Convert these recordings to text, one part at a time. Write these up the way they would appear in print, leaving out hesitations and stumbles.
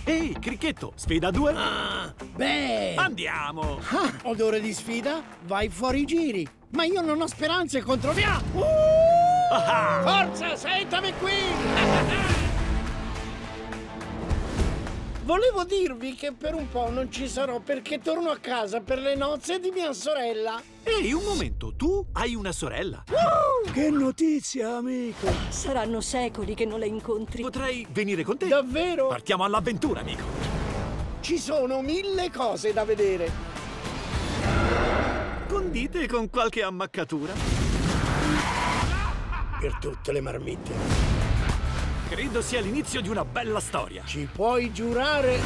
Ehi, Cricchetto, sfida 2? Ah, beh! Andiamo! Ah, odore di sfida? Vai fuori i giri! Ma io non ho speranze contro via! Ah! Forza, sentami qui! Volevo dirvi che per un po' non ci sarò perché torno a casa per le nozze di mia sorella. Ehi, un momento, tu hai una sorella? Che notizia, amico! Saranno secoli che non la incontri. Potrei venire con te? Davvero? Partiamo all'avventura, amico! Ci sono 1000 cose da vedere. Condite con qualche ammaccatura? Per tutte le marmitte. Credo sia l'inizio di una bella storia. Ci puoi giurare?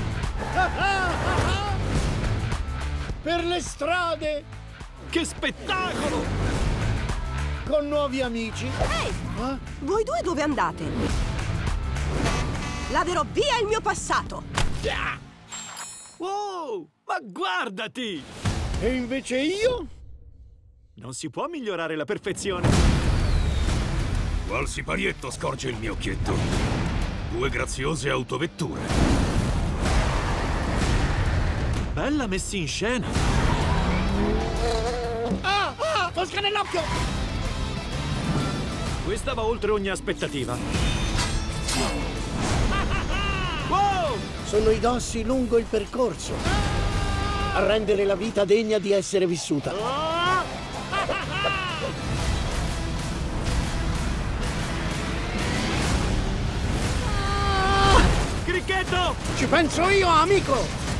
Per le strade, Che spettacolo! con nuovi amici. Ehi! Voi due dove andate? Laverò via il mio passato! Wow! Ma guardati! E invece io? Non si può migliorare la perfezione. Qual siparietto scorge il mio occhietto? 2 graziose autovetture. Bella messa in scena. Mosca nell'occhio! Questa va oltre ogni aspettativa. Wow! Sono i dossi lungo il percorso a rendere la vita degna di essere vissuta. Cricchetto! Ci penso io, amico!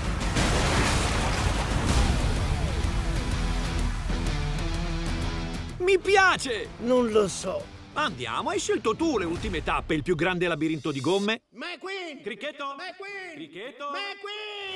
Mi piace! Non lo so. Andiamo, hai scelto tu le ultime tappe, il più grande labirinto di gomme? McQueen! Cricchetto? McQueen! Cricchetto? McQueen!